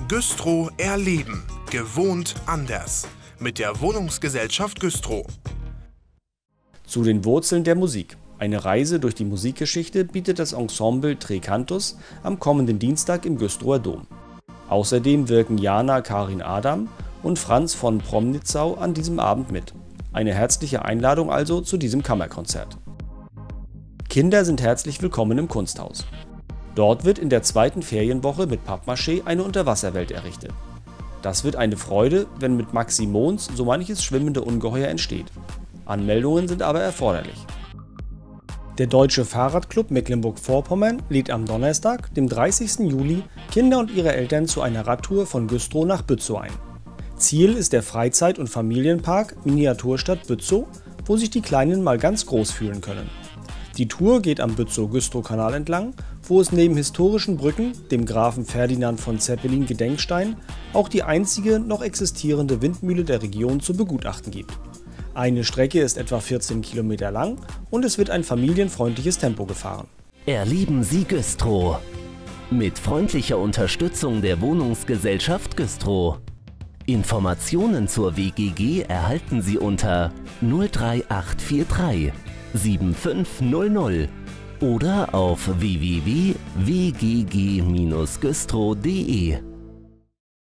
Güstrow erleben. Gewohnt anders. Mit der Wohnungsgesellschaft Güstrow. Zu den Wurzeln der Musik. Eine Reise durch die Musikgeschichte bietet das Ensemble Tre Cantus am kommenden Dienstag im Güstrower Dom. Außerdem wirken Jana Karin Adam und Franz von Promnitzau an diesem Abend mit. Eine herzliche Einladung also zu diesem Kammerkonzert. Kinder sind herzlich willkommen im Kunsthaus. Dort wird in der zweiten Ferienwoche mit Pappmaché eine Unterwasserwelt errichtet. Das wird eine Freude, wenn mit Maxi Mons so manches schwimmende Ungeheuer entsteht. Anmeldungen sind aber erforderlich. Der Deutsche Fahrradclub Mecklenburg-Vorpommern lädt am Donnerstag, dem 30. Juli, Kinder und ihre Eltern zu einer Radtour von Güstrow nach Bützow ein. Ziel ist der Freizeit- und Familienpark Miniaturstadt Bützow, wo sich die Kleinen mal ganz groß fühlen können. Die Tour geht am Bützow-Güstrow-Kanal entlang, wo es neben historischen Brücken, dem Grafen Ferdinand von Zeppelin-Gedenkstein, auch die einzige noch existierende Windmühle der Region zu begutachten gibt. Eine Strecke ist etwa 14 Kilometer lang und es wird ein familienfreundliches Tempo gefahren. Erleben Sie Güstrow. Mit freundlicher Unterstützung der Wohnungsgesellschaft Güstrow. Informationen zur WGG erhalten Sie unter 03843 7500 oder auf www.wgg-güstrow.de.